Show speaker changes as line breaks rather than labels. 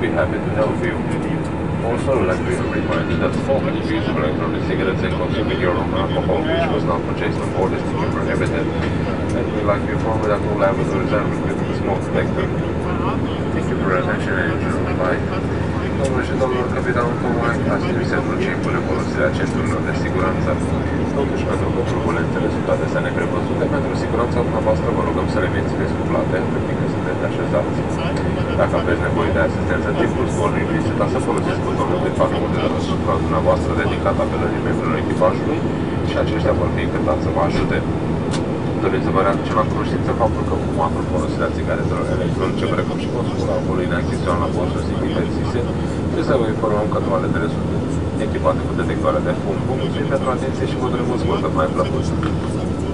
be happy to help you. Also, I'd like to remind you that smoking is used for electronic cigarettes and consuming your own alcohol, which was not purchased on board, is taken prohibited. And we'd like to inform you that all laboratories are equipped with a smoke detector. Thank you for your attention and enjoy. Bye. Domnul și domnilor, capitanul tocmai a trimis pentru ce impune folosirea centurilor de siguranță. Totuși, pentru că turbulențele sunt adesea neprevăzute, pentru siguranța dumneavoastră vă rugăm să le mențineți cuplate pentru că sunteți așezați. Dacă aveți nevoie de asistență în timpul zborului, vă invitați să folosiți butonul de patrul de deasupra dumneavoastră dedicat apelării membrilor echipajului și aceștia vor fi încântați să vă ajute. Doriți să vă readucem la cunoștință faptul că fumatul, folosirea țigaretelor electronice, precum și consumul alcoolului neachiziționat la bord sunt interzise, trebuie să vă informăm că toaletele sunt echipate cu detectoare de fum. Vă mulțumim pentru atenție și vă dorim un zbor cât mai plăcut.